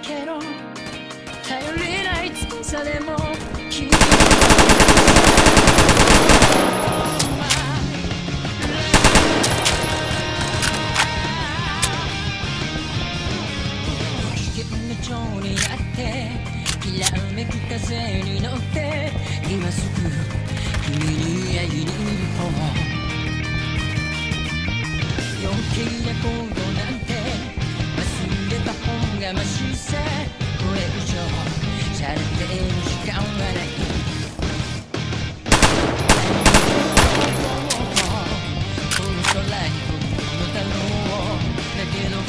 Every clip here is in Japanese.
けど頼りない翼でも君蝶になってきらめく風に乗って今すぐ君に会いに行こう余計なことなんて忘れた方がましさこれ以上されてる時間はないこの空に飛ぶのだろうだけど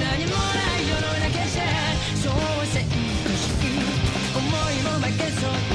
思いも負けそう